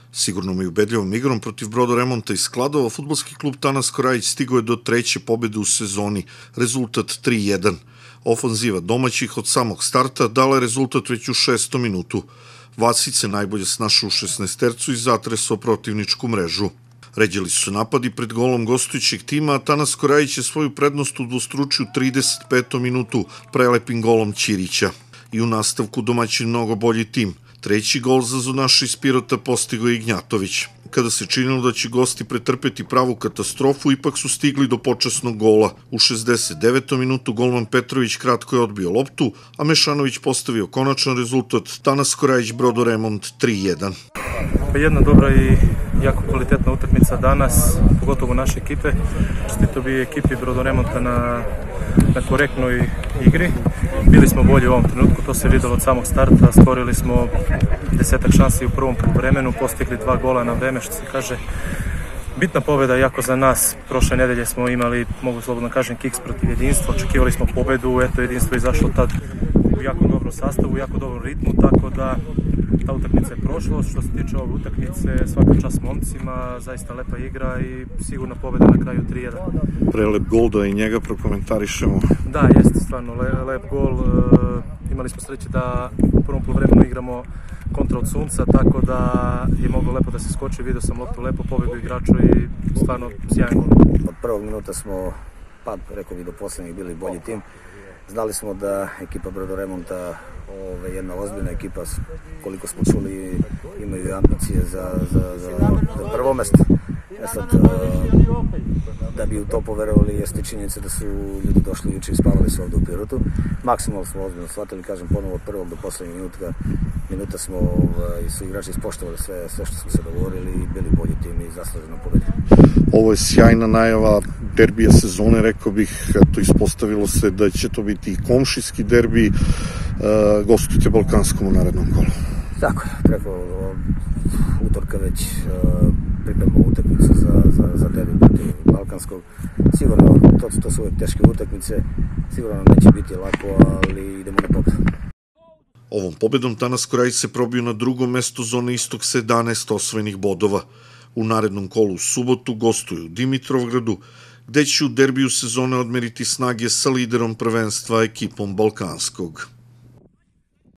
Sigurnom i ubedljivom igrom protiv Brodoremonta iz Kladova, fudbalski klub Tanasko Rajić stigao je do treće pobede u sezoni, rezultat 3-1. Ofanziva domaćih od samog starta dala je rezultat već u 6. minutu. Vasić se najbolje snašao u 16-tercu i zatresao protivničku mrežu. Ređali su napadi pred golom gostujućeg tima, a Tanasko Rajić je svoju prednost udvostručio u 35. minutu prelepim golom Ćirića. I u nastavku domaćin mnogo bolji tim. Treći gol za zunaša iz Pirota postigao je Ignjatović. Kada se činilo da će gosti pretrpeti pravu katastrofu, ipak su stigli do počasnog gola. U 69. minutu golman Petrović kratko je odbio loptu, a Mešanović postavio konačan rezultat Tanasko Rajić Brodoremont 3-1. Jedna dobra i jako kvalitetna utakmica danas, pogotovo naše ekipe. Čestito bi ekipi Brodoremonta na korektnoj igri. Bili smo bolji u ovom trenutku, to se videlo od samog starta. Stvorili smo 10 šansi u prvom poluvremenu, postigli 2 gola na vreme, što se kaže. Bitna pobeda jako za nas. Prošle nedelje smo imali, mogu slobodno kažem, kiks protiv Jedinstva. Očekivali smo pobedu, eto Jedinstvo je izašlo tad u jako dobrom sastavu, u jako dobrom ritmu, tako da ta utakmica je prošla. Što se tiče ove utakmice, svaka čast momcima, zaista lepa igra i sigurna pobeda na kraju 3-1. Prelep gol, da i njega prokomentarišemo. Da, jeste stvarno lep gol. Imali smo sreće da u prvom poluvremenu igramo kontra od Sunca, tako da je moglo lepo da se skoči. Vidio sam loptu lepo, pobedu igraču i stvarno sjajan gol. Od prvog minuta smo, rekao bih do poslednjih, bili bolji tim. Znali smo da ekipa Brodoremonta, jedna ozbiljna ekipa, koliko smo čuli, imaju ambicije za prvo mesto. Sad, da bi u to poverovali, jeste činjenica da su ljudi došli juče i spavali su ovde u Pirotu. Maksimalno smo ozbiljno shvatili, kažem ponovo od prvog do poslednjeg minuta smo su igrači ispoštovali sve što smo se dogovorili i bili bolji tim i zasluženo pobedi. Ovo je sjajna najava derbija sezone, rekao bih, ispostavilo se da će to biti i komšijski derbi, gostujte Balkanskom u narednom kolu. Tako je, preko utorka već pripremamo utakmicu za derbi protiv Balkanskog. Sigurno, to su uvek teške utakmice, sigurno neće biti lako, ali idemo na pobedu. Ovom pobedom Tanasko Rajić se probio na drugom mestu zone istok sa 11 osvojenih bodova. U narednom kolu u subotu gostuju u Dimitrovgradu, gde će u derbiju sezone odmeriti snage sa liderom prvenstva ekipom Balkanskog.